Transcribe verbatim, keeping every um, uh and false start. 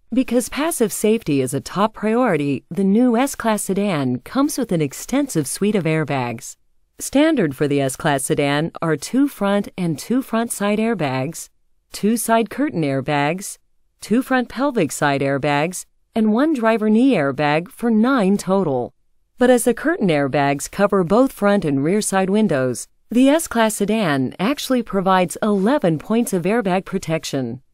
Because passive safety is a top priority, the new S-Class sedan comes with an extensive suite of airbags. Standard for the S-Class sedan are two front and two front side airbags, two side curtain airbags, two front pelvic side airbags, and one driver knee airbag for nine total. But as the curtain airbags cover both front and rear side windows, the S-Class sedan actually provides eleven points of airbag protection.